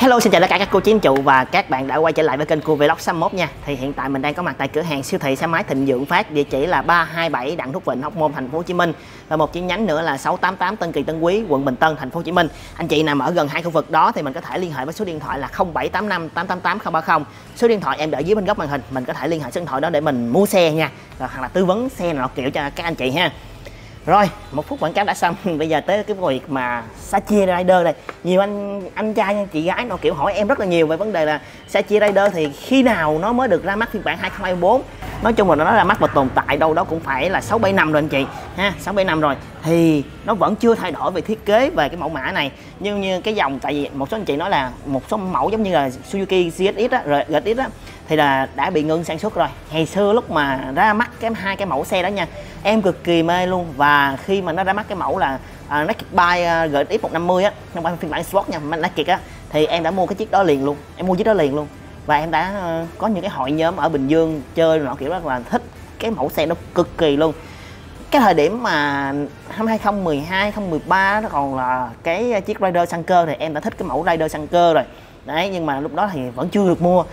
Hello, xin chào tất cả các cô chú anh chị và các bạn đã quay trở lại với kênh Cua Vlog 61 nha. Thì hiện tại mình đang có mặt tại cửa hàng siêu thị xe máy Thịnh Vượng Phát, địa chỉ là 327 Đặng Thúc Vịnh, Hóc Môn, thành phố Hồ Chí Minh, và một chi nhánh nữa là 688 Tân Kỳ Tân Quý, quận Bình Tân, thành phố Hồ Chí Minh. Anh chị nào mà ở gần hai khu vực đó thì mình có thể liên hệ với số điện thoại là 0785 888 030. Số điện thoại em để dưới bên góc màn hình, mình có thể liên hệ số điện thoại đó để mình mua xe nha, hoặc là tư vấn xe nọ kiểu cho các anh chị ha. Rồi, 1 phút quảng cáo đã xong. Bây giờ tới cái việc mà Sachi Rider đây. Nhiều anh trai, chị gái nó kiểu hỏi em rất là nhiều về vấn đề là Sachi Rider thì khi nào nó mới được ra mắt phiên bản 2024. Nói chung là nó ra mắt và tồn tại đâu đó cũng phải là 6-7 năm rồi anh chị ha, 6-7 năm rồi thì nó vẫn chưa thay đổi về thiết kế về cái mẫu mã này. Nhưng như cái dòng, tại vì một số anh chị nói là một số mẫu giống như là Suzuki GSX á, GSX á thì là đã bị ngưng sản xuất rồi. Ngày xưa lúc mà ra mắt hai cái mẫu xe đó nha, em cực kỳ mê luôn. Và khi mà nó ra mắt cái mẫu là Naked Bike GSX 150 á, không phải phiên bản Sport nha, Naked á, thì em đã mua cái chiếc đó liền luôn, em mua chiếc đó liền luôn. Và em đã có những cái hội nhóm ở Bình Dương chơi nọ kiểu rất là thích cái mẫu xe nó cực kỳ luôn. Cái thời điểm mà năm 2012, 2013 nó còn là cái chiếc Rider xăng cơ thì em đã thích cái mẫu Rider xăng cơ rồi. Đấy, nhưng mà lúc đó thì vẫn chưa được mua.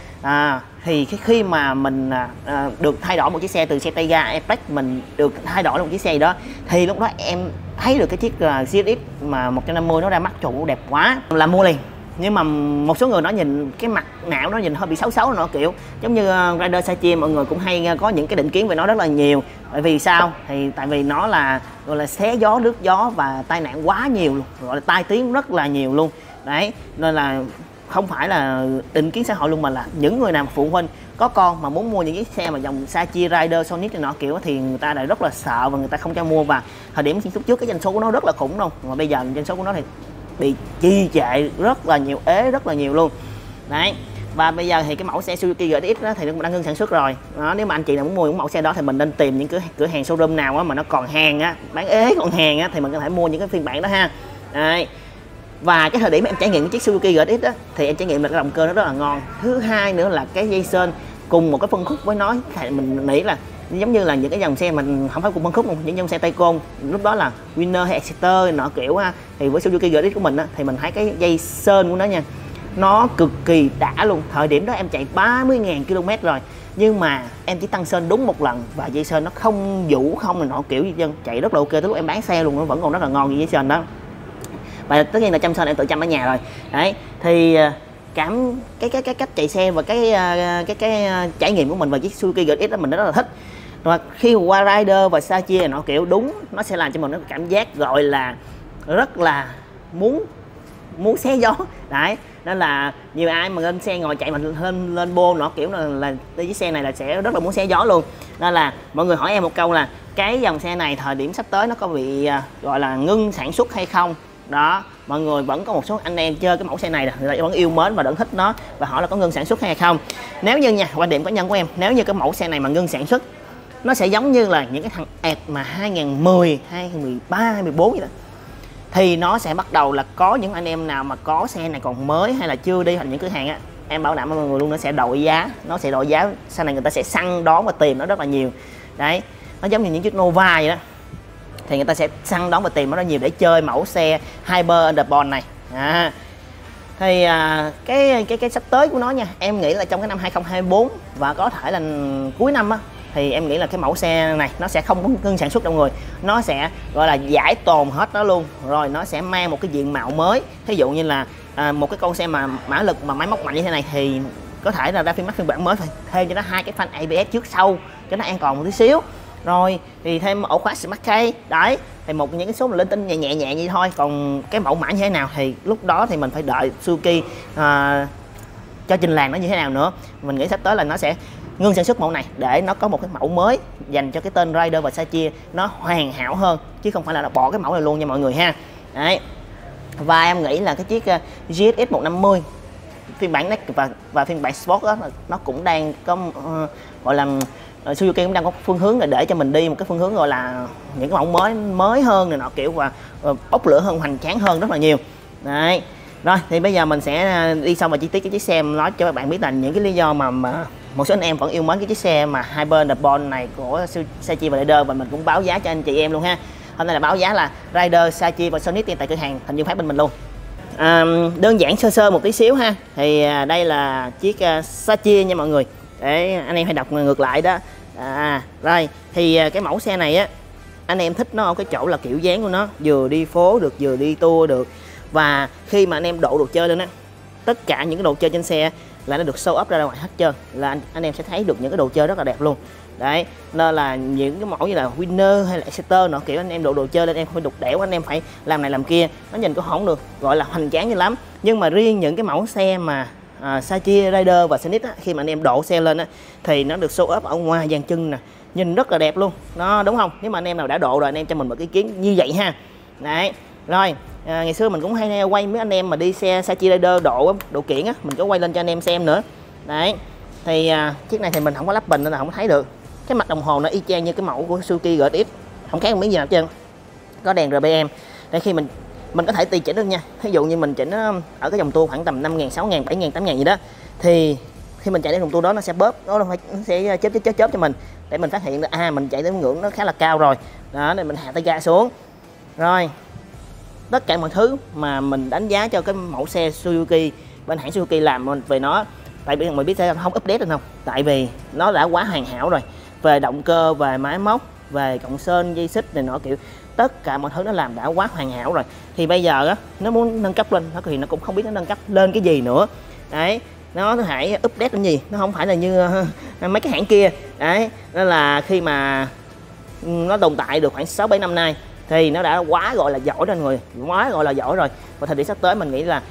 Thì khi mà mình được thay đổi một chiếc xe từ xe tay ga Apex, mình được thay đổi một chiếc xe đó, thì lúc đó em thấy được cái chiếc GSX mà 150 nó ra mắt chủ đẹp quá là mua liền. Nhưng mà một số người nó nhìn cái mặt não nó nhìn hơi bị xấu xấu nó kiểu giống như Rider Sachi, mọi người cũng hay có những cái định kiến về nó rất là nhiều. Bởi vì sao? Thì tại vì nó là gọi là xé gió, rước gió và tai nạn quá nhiều luôn, gọi là tai tiếng rất là nhiều luôn. Đấy, nên là không phải là định kiến xã hội luôn, mà là những người nào mà phụ huynh có con mà muốn mua những chiếc xe mà dòng Sachi Rider Sonic này nọ kiểu thì người ta đã rất là sợ và người ta không cho mua. Và thời điểm lúc trước cái doanh số của nó rất là khủng luôn, mà bây giờ doanh số của nó thì bị trì trệ rất là nhiều, ế rất là nhiều luôn. Đấy, và bây giờ thì cái mẫu xe Suzuki GSX đó thì nó đang ngưng sản xuất rồi đó. Nếu mà anh chị nào muốn mua những mẫu xe đó thì mình nên tìm những cửa hàng showroom nào á mà nó còn hàng á, bán ế còn hàng á, thì mình có thể mua những cái phiên bản đó ha. Đấy. Và cái thời điểm em trải nghiệm cái chiếc Suzuki GSX đó thì em trải nghiệm là cái động cơ nó rất là ngon. Thứ hai nữa là cái dây sên cùng một cái phân khúc với nó, thì mình nghĩ là giống như là những cái dòng xe mình không phải cùng phân khúc không, những dòng xe tay côn lúc đó là Winner hay Exciter nọ kiểu ha, thì với Suzuki GSX của mình á, thì mình thấy cái dây sên của nó nha, nó cực kỳ đã luôn. Thời điểm đó em chạy 30.000 km rồi, nhưng mà em chỉ tăng sên đúng một lần và dây sên nó không vũ không là nọ kiểu gì chân, chạy rất là ok. Tới lúc em bán xe luôn nó vẫn còn rất là ngon như dây sên đó. Và tất nhiên là chăm sên em tự chăm ở nhà rồi. Đấy, thì cái cách chạy xe và cái trải nghiệm của mình về chiếc Suzuki GSX đó mình rất là thích. Và khi qua Rider và Sachi này nọ kiểu đúng, nó sẽ làm cho mình cảm giác gọi là rất là muốn xé gió. Đấy, nên là nhiều ai mà lên xe ngồi chạy mình lên bô nọ kiểu là chiếc xe này là sẽ rất là muốn xé gió luôn. Nên là mọi người hỏi em một câu là cái dòng xe này thời điểm sắp tới nó có bị gọi là ngưng sản xuất hay không. Đó, mọi người vẫn có một số anh em chơi cái mẫu xe này là người ta vẫn yêu mến và vẫn thích nó, và hỏi là có ngưng sản xuất hay không. Nếu như nha, quan điểm cá nhân của em, nếu như cái mẫu xe này mà ngưng sản xuất, nó sẽ giống như là những cái thằng ẹt mà 2010, 2013, 2014 vậy đó. Thì nó sẽ bắt đầu là có những anh em nào mà có xe này còn mới hay là chưa đi thành những cửa hàng á, em bảo đảm với mọi người luôn, nó sẽ đội giá, sau này người ta sẽ săn đón và tìm nó rất là nhiều. Đấy, nó giống như những chiếc Nova vậy đó, thì người ta sẽ săn đón và tìm nó rất nhiều để chơi mẫu xe Hyper Underbone này. Thì cái sắp tới của nó nha, em nghĩ là trong cái năm 2024 và có thể là cuối năm á, thì em nghĩ là cái mẫu xe này nó sẽ không ngưng sản xuất đâu người, nó sẽ gọi là giải tồn hết nó luôn, rồi nó sẽ mang một cái diện mạo mới. Thí dụ như là một cái con xe mà mã lực mà máy móc mạnh như thế này thì có thể là ra phiên bản mới, phải thêm cho nó 2 cái phanh ABS trước sau cho nó an toàn một tí xíu, rồi thì thêm ổ khóa Smart Key. Đấy, thì những cái số mà linh tinh nhẹ nhẹ như thôi. Còn cái mẫu mã như thế nào thì lúc đó thì mình phải đợi Suzuki cho trình làng nó như thế nào nữa. Mình nghĩ sắp tới là nó sẽ ngưng sản xuất mẫu này để nó có một cái mẫu mới dành cho cái tên Rider và Sachi nó hoàn hảo hơn, chứ không phải là bỏ cái mẫu này luôn nha mọi người ha. Đấy, và em nghĩ là cái chiếc GSX 150 phiên bản Naked và phiên bản Sport đó, nó cũng đang có gọi là Suzuki cũng đang có phương hướng là để cho mình đi một cái phương hướng gọi là những cái mẫu mới hơn này nọ kiểu, và bốc lửa hơn, hoành tráng hơn rất là nhiều. Đấy, rồi thì bây giờ mình sẽ đi sâu vào chi tiết cái chiếc xe, nói cho các bạn biết là những cái lý do mà một số anh em vẫn yêu mến cái chiếc xe mà Hyper Underbone này của Sachi và Rider, và mình cũng báo giá cho anh chị em luôn ha. Hôm nay là báo giá là Rider, Sachi và Sonic tại cửa hàng Thịnh Vượng Phát bên mình luôn. Đơn giản sơ sơ một tí xíu ha. Thì đây là chiếc Sachi nha mọi người, để anh em hay đọc ngược lại đó. Rồi thì cái mẫu xe này á, anh em thích nó ở cái chỗ là kiểu dáng của nó vừa đi phố được vừa đi tour được. Và khi mà anh em độ đồ chơi lên á, tất cả những cái đồ chơi trên xe là nó được show up ra ngoài hết trơn, là anh em sẽ thấy được những cái đồ chơi rất là đẹp luôn. Đấy, nên là những cái mẫu như là Winner hay là Exciter nọ, kiểu anh em độ đồ chơi lên em phải đục đẽo, anh em phải làm này làm kia, nó nhìn cũng không được gọi là hoành tráng như lắm. Nhưng mà riêng những cái mẫu xe mà Sachi Rider và Sonic á, khi mà anh em độ xe lên á, thì nó được show up ở ngoài dàn chân nè, nhìn rất là đẹp luôn nó, đúng không? Nếu mà anh em nào đã độ rồi anh em cho mình một ý kiến như vậy ha. Đấy, rồi ngày xưa mình cũng hay quay mấy anh em mà đi xe Sachi Rider độ kiện á, mình có quay lên cho anh em xem nữa. Đấy, thì chiếc này thì mình không có lắp bình nên là không thấy được. Cái mặt đồng hồ nó y chang như cái mẫu của Suzuki GX, không khác một miếng gì nào hết trơn. Có đèn RPM để khi mình có thể tùy chỉnh được nha. Ví dụ như mình chỉnh ở cái dòng tua khoảng tầm 5.000, 6.000, 7.000, 8.000 gì đó, thì khi mình chạy đến dòng tua đó nó sẽ bóp, nó sẽ chớp cho mình, để mình phát hiện là mình chạy đến ngưỡng nó khá là cao rồi đó, để mình hạ tay ga xuống. Rồi tất cả mọi thứ mà mình đánh giá cho cái mẫu xe Suzuki, bên hãng Suzuki làm về nó, tại vì mình biết sẽ không update được không, tại vì nó đã quá hoàn hảo rồi, về động cơ, về máy móc, về cộng sơn, dây xích này nọ, kiểu tất cả mọi thứ nó làm đã quá hoàn hảo rồi. Thì bây giờ á, nó muốn nâng cấp lên thì nó cũng không biết nó nâng cấp lên cái gì nữa. Đấy, nó hãy update làm gì, nó không phải là như mấy cái hãng kia. Đấy, nên là khi mà nó tồn tại được khoảng 6-7 năm nay thì nó đã quá gọi là giỏi rồi người, quá gọi là giỏi rồi. Và thời điểm sắp tới mình nghĩ là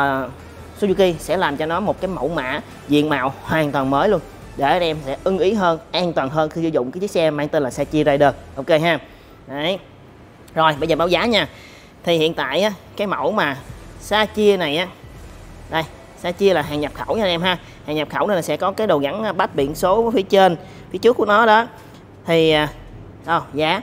Suzuki sẽ làm cho nó một cái mẫu mã diện mạo hoàn toàn mới luôn, để anh em sẽ ưng ý hơn, an toàn hơn khi sử dụng cái chiếc xe mang tên là Sachi Rider. Ok ha. Đấy. Rồi bây giờ báo giá nha. Thì hiện tại á, cái mẫu mà Sachi này á, đây, Sachi là hàng nhập khẩu nha anh em ha. Hàng nhập khẩu nên là sẽ có cái đầu gắn bát biển số phía trên, phía trước của nó đó. Thì giá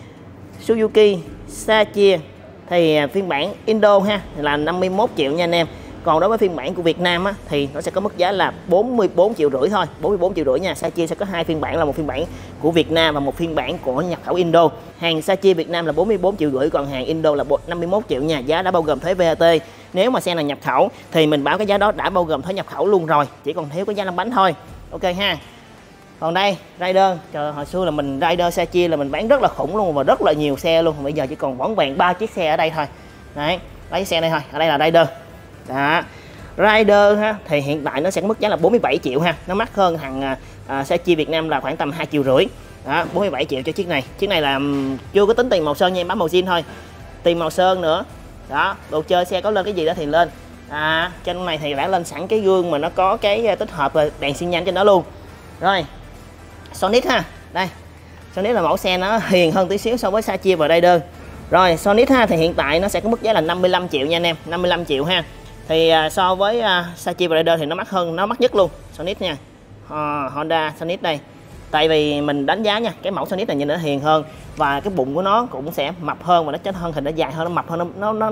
Suzuki Sachi thì phiên bản Indo ha là 51 triệu nha anh em. Còn đối với phiên bản của Việt Nam á, thì nó sẽ có mức giá là 44,5 triệu thôi, 44,5 triệu nha. Sachi sẽ có hai phiên bản, là một phiên bản của Việt Nam và một phiên bản của nhập khẩu Indo. Hàng Sachi Việt Nam là 44,5 triệu, còn hàng Indo là 51 triệu nha. Giá đã bao gồm thuế VAT. Nếu mà xe này nhập khẩu thì mình báo cái giá đó đã bao gồm thuế nhập khẩu luôn rồi, chỉ còn thiếu cái giá lăn bánh thôi. Ok ha. Còn đây Rider, trời, hồi xưa là mình Rider Sachi là mình bán rất là khủng luôn và rất là nhiều xe luôn. Bây giờ chỉ còn vỏn vẹn 3 chiếc xe ở đây thôi. Đấy, 3 chiếc xe đây thôi. Ở đây là Rider. Đó. Rider ha, thì hiện tại nó sẽ có mức giá là 47 triệu ha. Nó mắc hơn thằng Sachi Việt Nam là khoảng tầm 2,5 triệu. Đó, 47 triệu cho chiếc này. Chiếc này là chưa có tính tiền màu sơn nha, em bấm màu zin thôi. Tiền màu sơn nữa. Đó, đồ chơi xe có lên cái gì đó thì lên. Trên này thì đã lên sẵn cái gương mà nó có cái tích hợp đèn xi nhan trên đó luôn. Rồi. Sonic ha. Đây. Sonic là mẫu xe nó hiền hơn tí xíu so với Sachi và Rider. Rồi, Sonic ha, thì hiện tại nó sẽ có mức giá là 55 triệu nha anh em, 55 triệu ha. Thì so với Sachi và Rider thì nó mắc hơn, nó mắc nhất luôn. Sonic nha. Honda Sonic đây. Tại vì mình đánh giá nha, cái mẫu Sonic này nhìn nó hiền hơn và cái bụng của nó cũng sẽ mập hơn và nó chết hơn, thì nó dài hơn, nó mập hơn,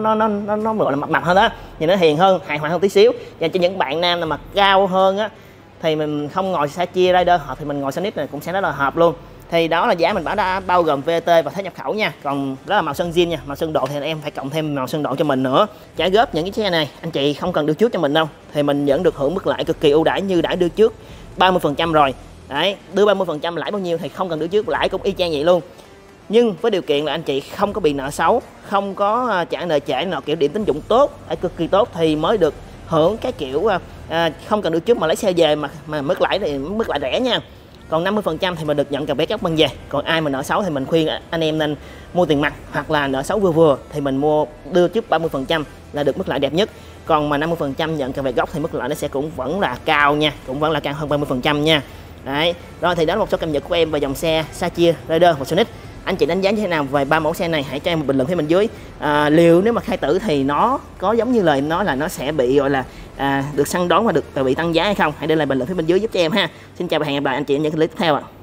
nó gọi là mập hơn đó. Nhìn nó hiền hơn, hài hòa hơn tí xíu. Và cho những bạn nam mà cao hơn á thì mình không ngồi Sachi Rider hợp thì mình ngồi Sonic này cũng sẽ rất là hợp luôn. Thì đó là giá mình đã bao gồm VAT và thuế nhập khẩu nha. Còn đó là màu sơn zin nha, màu sơn độ thì em phải cộng thêm màu sơn độ cho mình nữa. Trả góp những cái xe này anh chị không cần đưa trước cho mình đâu, thì mình vẫn được hưởng mức lãi cực kỳ ưu đãi như đã đưa trước 30% rồi. Đấy, đưa 30% lãi bao nhiêu thì không cần đưa trước, lãi cũng y chang vậy luôn. Nhưng với điều kiện là anh chị không có bị nợ xấu, không có trả nợ trễ nọ, kiểu điểm tín dụng tốt, cực kỳ tốt thì mới được hưởng cái kiểu không cần đưa trước mà lấy xe về mà mức lãi thì mức lãi rẻ nha. Còn 50% thì mình được nhận cà vé cóc mang về. Còn ai mà nợ xấu thì mình khuyên anh em nên mua tiền mặt, hoặc là nợ xấu vừa vừa thì mình đưa trước 30% là được mức lãi đẹp nhất. Còn mà 50% nhận cà vé gốc thì mức lãi nó sẽ cũng vẫn là cao nha, cũng vẫn là cao hơn 30% nha. Đấy, rồi thì đó là một số cập nhật của em về dòng xe Sachi, Rider và Sonic. Anh chị đánh giá như thế nào về ba mẫu xe này? Hãy cho em một bình luận phía bên dưới. Liệu nếu mà khai tử thì nó có giống như lời nói là nó sẽ bị gọi là được săn đón và bị tăng giá hay không? Hãy để lại bình luận phía bên dưới giúp cho em ha. Xin chào và hẹn gặp lại anh chị ở những clip tiếp theo ạ.